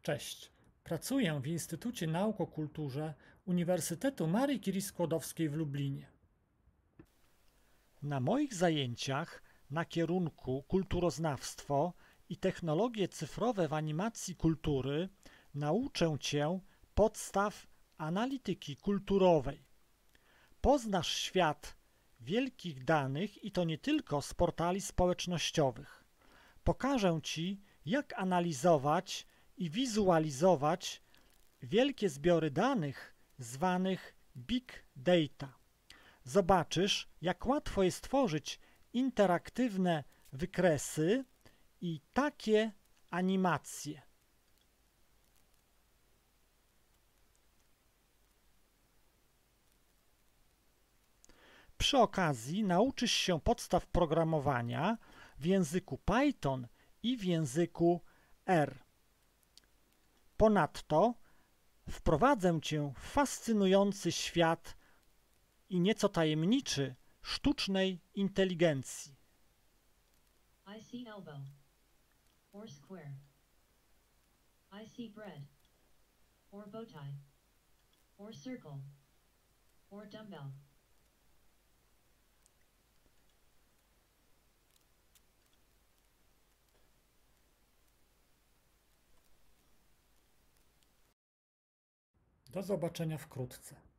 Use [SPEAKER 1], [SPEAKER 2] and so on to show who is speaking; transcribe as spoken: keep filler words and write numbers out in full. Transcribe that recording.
[SPEAKER 1] Cześć. Pracuję w Instytucie Nauk o Kulturze Uniwersytetu Marii Curie-Skłodowskiej w Lublinie. Na moich zajęciach na kierunku Kulturoznawstwo i technologie cyfrowe w animacji kultury nauczę Cię podstaw analityki kulturowej. Poznasz świat wielkich danych i to nie tylko z portali społecznościowych. Pokażę Ci, jak analizować i wizualizować wielkie zbiory danych zwanych Big Data. Zobaczysz, jak łatwo jest tworzyć interaktywne wykresy i takie animacje. Przy okazji nauczysz się podstaw programowania w języku Python i w języku R. Ponadto wprowadzę Cię w fascynujący świat i nieco tajemniczy sztucznej inteligencji.
[SPEAKER 2] I see elbow, or square. I see bread, or bow tie, or circle, or dumbbell.
[SPEAKER 1] Do zobaczenia wkrótce.